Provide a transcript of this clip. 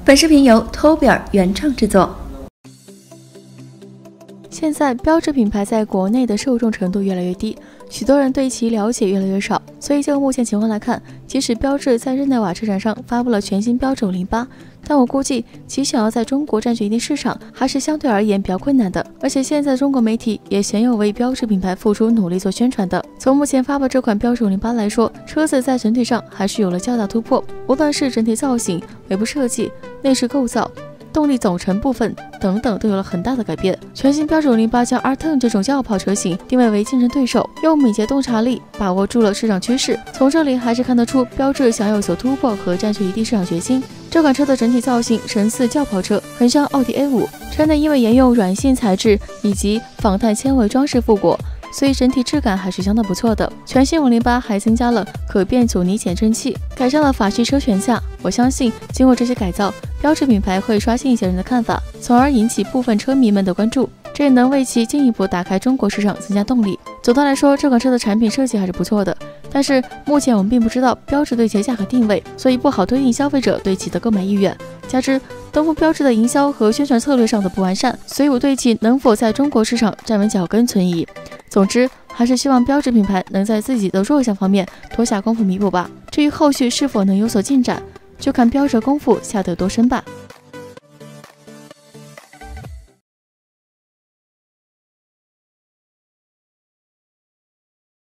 本视频由偷比尔原创制作。 现在标致品牌在国内的受众程度越来越低，许多人对其了解越来越少，所以就目前情况来看，即使标致在日内瓦车展上发布了全新标致508，但我估计其想要在中国占据一定市场，还是相对而言比较困难的。而且现在中国媒体也鲜有为标致品牌付出努力做宣传的。从目前发布这款标致508来说，车子在整体上还是有了较大突破，无论是整体造型、尾部设计、内饰构造、动力总成部分等等都有了很大的改变。全新标致508将 R10 这种轿跑车型定位为竞争对手，用敏捷洞察力把握住了市场趋势。从这里还是看得出标致想有所突破和占据一定市场决心。这款车的整体造型神似轿跑车，很像奥迪 A5。车内因为沿用软性材质以及仿碳纤维装饰覆裹，所以整体质感还是相当不错的。全新508还增加了可变阻尼减震器，改善了法系车悬架。我相信经过这些改造，标致品牌会刷新一些人的看法，从而引起部分车迷们的关注，这也能为其进一步打开中国市场增加动力。总的来说，这款车的产品设计还是不错的，但是目前我们并不知道标致对其的价格定位，所以不好推定消费者对其的购买意愿。加之东风标致的营销和宣传策略上的不完善，所以我对其能否在中国市场站稳脚跟存疑。总之，还是希望标致品牌能在自己的弱项方面多下功夫弥补吧。至于后续是否能有所进展，就看标致功夫下得多深吧。